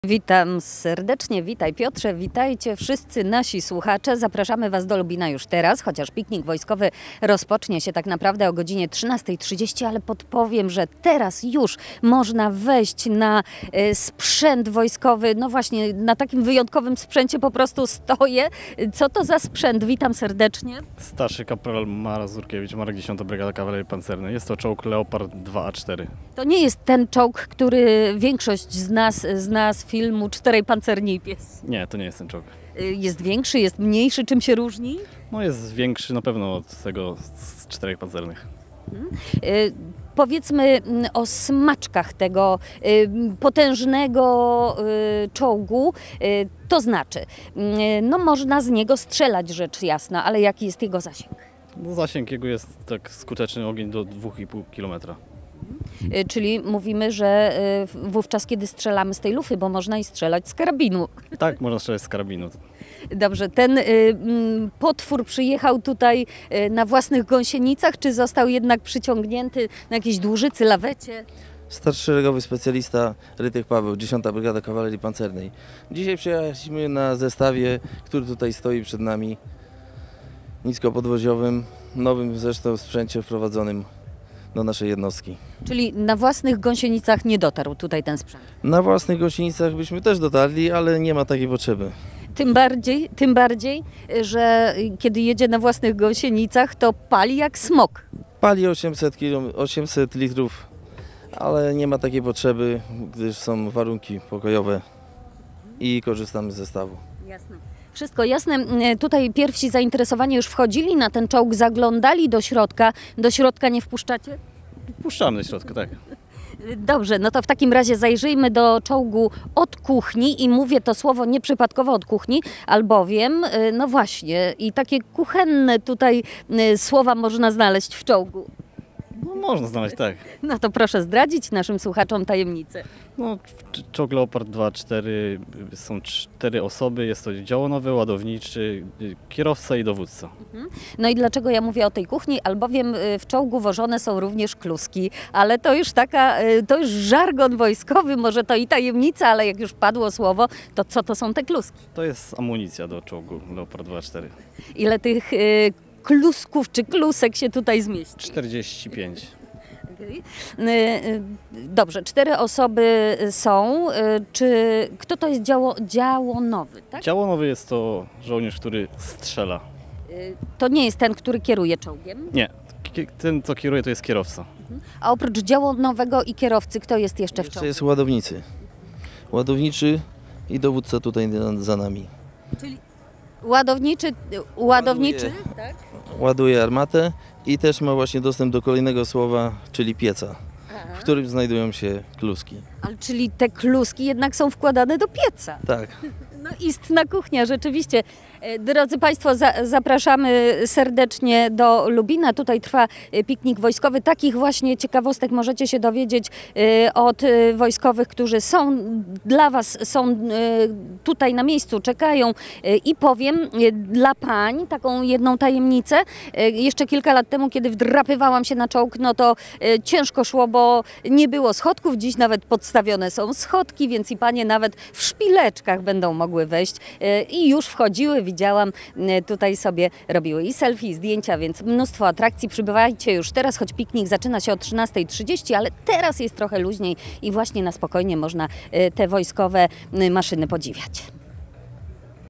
Witam serdecznie, witaj Piotrze, witajcie wszyscy nasi słuchacze. Zapraszamy Was do Lubina już teraz, chociaż piknik wojskowy rozpocznie się tak naprawdę o godzinie 13:30, ale podpowiem, że teraz już można wejść na sprzęt wojskowy. No właśnie, na takim wyjątkowym sprzęcie po prostu stoję. Co to za sprzęt? Witam serdecznie. Starszy kaprol Mazurkiewicz, Marek 10. Brygada Kawalerii Pancernej. Jest to czołg Leopard 2A4. To nie jest ten czołg, który większość z nas zna z filmu Czterej pancerni i pies. Nie, to nie jest ten czołg. Jest większy, jest mniejszy, czym się różni? No jest większy na pewno od tego z czterech pancernych. Powiedzmy o smaczkach tego potężnego czołgu. To znaczy, no można z niego strzelać, rzecz jasna, ale jaki jest jego zasięg? No, zasięg jego jest tak skuteczny ogień do 2,5 km. Czyli mówimy, że wówczas, kiedy strzelamy z tej lufy, bo można i strzelać z karabinu. Tak, można strzelać z karabinu. Dobrze, ten potwór przyjechał tutaj na własnych gąsienicach, czy został jednak przyciągnięty na jakiejś dłużycy, lawecie? Starszy szeregowy specjalista Rytych Paweł, 10. Brygada Kawalerii Pancernej. Dzisiaj przyjechaliśmy na zestawie, który tutaj stoi przed nami, niskopodwoziowym, nowym zresztą sprzęcie wprowadzonym do naszej jednostki. Czyli na własnych gąsienicach nie dotarł tutaj ten sprzęt? Na własnych gąsienicach byśmy też dotarli, ale nie ma takiej potrzeby. Tym bardziej, że kiedy jedzie na własnych gąsienicach, to pali jak smok. Pali 800 litrów, ale nie ma takiej potrzeby, gdyż są warunki pokojowe i korzystamy z zestawu. Jasne. Wszystko jasne. Tutaj pierwsi zainteresowani już wchodzili na ten czołg, zaglądali do środka. Do środka nie wpuszczacie? Wpuszczamy do środka, tak. Dobrze, no to w takim razie zajrzyjmy do czołgu od kuchni i mówię to słowo nieprzypadkowo od kuchni, albowiem, no właśnie, i takie kuchenne tutaj słowa można znaleźć w czołgu. No, można znaleźć, tak. No to proszę zdradzić naszym słuchaczom tajemnicę. No, czołg Leopard 2A4 są 4 osoby, jest to działonowy, ładowniczy, kierowca i dowódca. No i dlaczego ja mówię o tej kuchni? Albowiem w czołgu wożone są również kluski, ale to już żargon wojskowy, może to i tajemnica, ale jak już padło słowo, to co to są te kluski? To jest amunicja do czołgu Leopard 2A4. Ile tych klusków czy klusek się tutaj zmieści? 45. Dobrze, 4 osoby są. Czy kto to jest działonowy, tak? Działonowy jest to żołnierz, który strzela. To nie jest ten, który kieruje czołgiem? Nie, ten co kieruje to jest kierowca. A oprócz działonowego i kierowcy, kto jest jeszcze w Jeszcze czołgu? jest ładownicy. Ładowniczy i dowódca tutaj za nami. Czyli ładowniczy, tak? Ładuje armatę i też ma właśnie dostęp do kolejnego słowa, czyli pieca, w którym znajdują się kluski. Ale czyli te kluski jednak są wkładane do pieca. Tak. No istna kuchnia, rzeczywiście. Drodzy Państwo, zapraszamy serdecznie do Lubina. Tutaj trwa piknik wojskowy. Takich właśnie ciekawostek możecie się dowiedzieć od wojskowych, którzy są dla Was, są tutaj na miejscu, czekają. I powiem dla pań taką jedną tajemnicę. Jeszcze kilka lat temu, kiedy wdrapywałam się na czołg, no to ciężko szło, bo nie było schodków. Dziś nawet podstawione są schodki, więc i panie nawet w szpileczkach będą mogły wejść i już wchodziły. Widziałam, tutaj sobie robiły i selfie, i zdjęcia, więc mnóstwo atrakcji. Przybywajcie już teraz, choć piknik zaczyna się o 13:30, ale teraz jest trochę luźniej i właśnie na spokojnie można te wojskowe maszyny podziwiać.